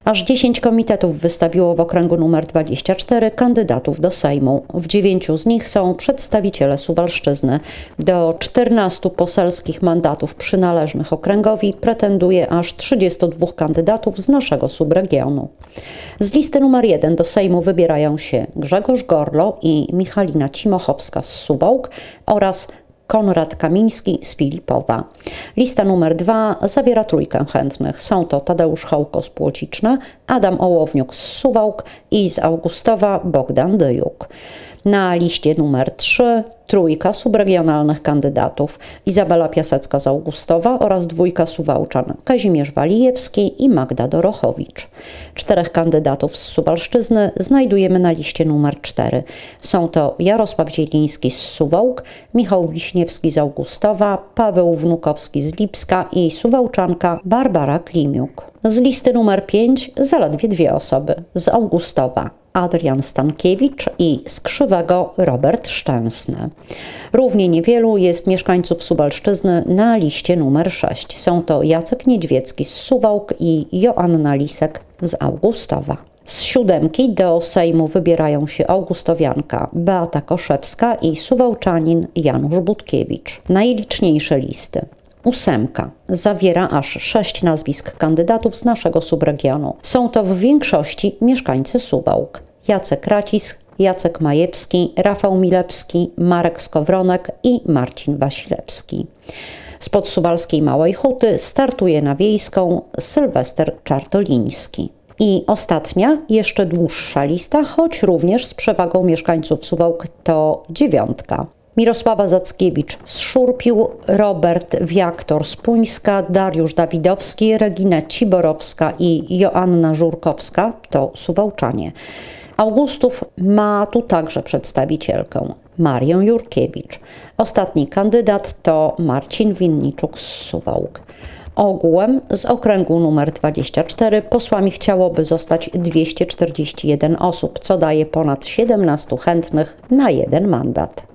Aż 10 komitetów wystawiło w okręgu nr 24 kandydatów do Sejmu. W 9 z nich są przedstawiciele Suwalszczyzny. Do 14 poselskich mandatów przynależnych okręgowi pretenduje aż 32 kandydatów z naszego subregionu. Z listy nr 1 do Sejmu wybierają się Grzegorz Gorlo i Michalina Cimochowska z Suwałk oraz Konrad Kamiński z Filipowa. Lista numer 2 zawiera trójkę chętnych. Są to Tadeusz Hołko z Płociczna, Adam Ołowniuk z Suwałk i z Augustowa Bogdan Dyjuk. Na liście numer 3 trójka subregionalnych kandydatów: Izabela Piasecka z Augustowa oraz dwójka Suwałczan: Kazimierz Walijewski i Magda Dorochowicz. 4 kandydatów z Suwalszczyzny znajdujemy na liście numer 4. Są to Jarosław Zieliński z Suwałk, Michał Wiśniewski z Augustowa, Paweł Wnukowski z Lipska i Suwałczanka Barbara Klimiuk. Z listy numer 5 zaledwie 2 osoby: z Augustowa Adrian Stankiewicz i z Krzywego Robert Szczęsny. Równie niewielu jest mieszkańców Suwalszczyzny na liście numer 6. Są to Jacek Niedźwiecki z Suwałk i Joanna Lisek z Augustowa. Z 7 do Sejmu wybierają się augustowianka Beata Koszewska i suwałczanin Janusz Budkiewicz. Najliczniejsze listy. 8 zawiera aż 6 nazwisk kandydatów z naszego subregionu. Są to w większości mieszkańcy Suwałk: Jacek Racisk, Jacek Majewski, Rafał Milewski, Marek Skowronek i Marcin Wasilewski. Spod suwalskiej Małej Huty startuje na wiejską Sylwester Czartoliński. I ostatnia, jeszcze dłuższa lista, choć również z przewagą mieszkańców Suwałk, to 9. Mirosława Zackiewicz z Szurpił, Robert Wiaktor z Puńska, Dariusz Dawidowski, Regina Ciborowska i Joanna Żurkowska to Suwałczanie. Augustów ma tu także przedstawicielkę, Marię Jurkiewicz. Ostatni kandydat to Marcin Winniczuk z Suwałk. Ogółem z okręgu nr 24 posłami chciałoby zostać 241 osób, co daje ponad 17 chętnych na jeden mandat.